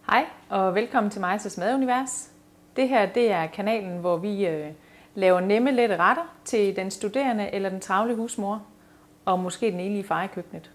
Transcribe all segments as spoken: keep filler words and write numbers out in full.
Hej og velkommen til Majses Madunivers. Det her det er kanalen, hvor vi øh, laver nemme, lette retter til den studerende eller den travle husmor, og måske den enlige far i køkkenet.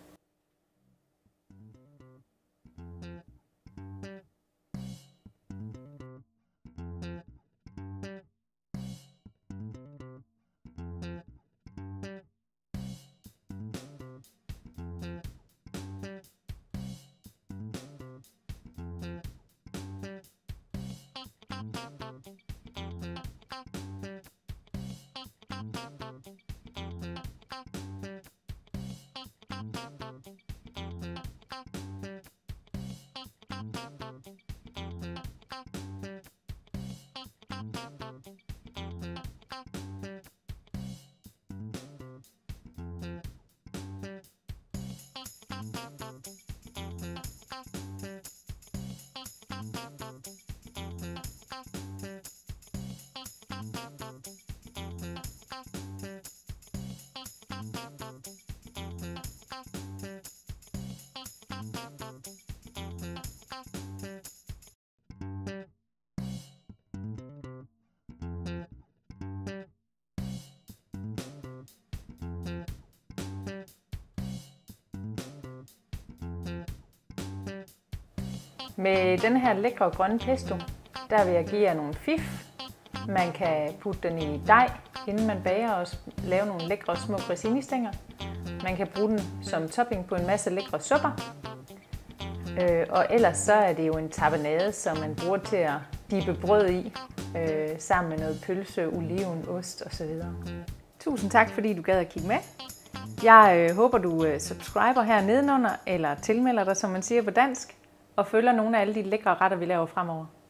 Med den her lækre grønne pesto, der vil jeg give jer nogle fif. Man kan putte den i dej, inden man bager, og lave nogle lækre små grisinis-stænger. Man kan bruge den som topping på en masse lækre supper. Øh, og ellers så er det jo en tapenade, som man bruger til at dippe brød i, øh, sammen med noget pølse, oliven, ost osv. Tusind tak, fordi du gad at kigge med. Jeg øh, håber, du øh, subscriber her nedenunder, eller tilmelder dig, som man siger på dansk, og følger nogle af alle de lækre retter, vi laver fremover.